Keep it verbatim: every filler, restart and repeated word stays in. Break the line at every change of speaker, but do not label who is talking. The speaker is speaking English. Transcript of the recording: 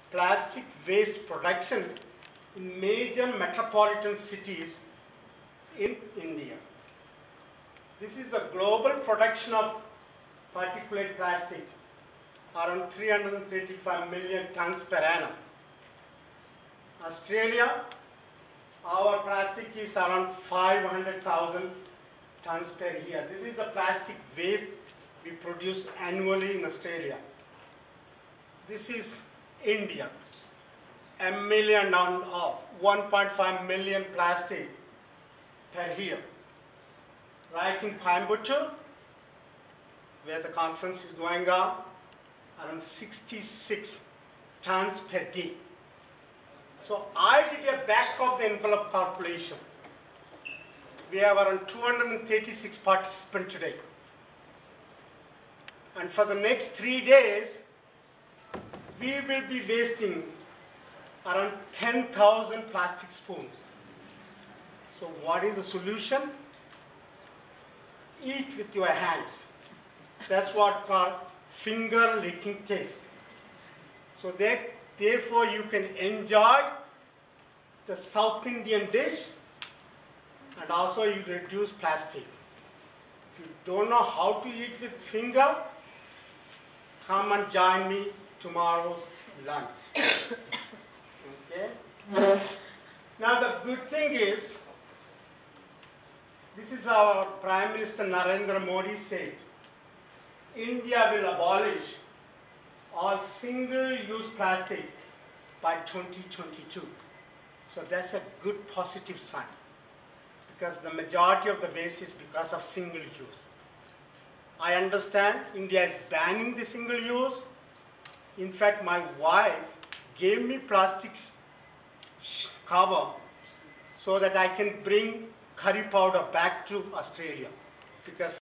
plastic waste production in major metropolitan cities in India. This is the global production of particulate plastic, around three hundred thirty-five million tons per annum. Australia, our plastic is around five hundred thousand tons per year. This is the plastic waste we produce annually in Australia. This is India, a million on uh, one point five million plastic per year. Right in Coimbatore, where the conference is going on, around sixty-six tons per day. So I did a back of the envelope calculation. We have around two hundred thirty-six participants today. And for the next three days, we will be wasting around ten thousand plastic spoons. So what is the solution? Eat with your hands. That's what called finger licking taste. So that, therefore you can enjoy the South Indian dish and also you reduce plastic. If you don't know how to eat with finger, come and join me tomorrow's lunch. Okay? Now the good thing is, this is our Prime Minister Narendra Modi said, India will abolish all single-use plastics by twenty twenty-two. So that's a good positive sign, because the majority of the waste is because of single use. I understand India is banning the single use. In fact, my wife gave me plastic cover so that I can bring curry powder back to Australia, because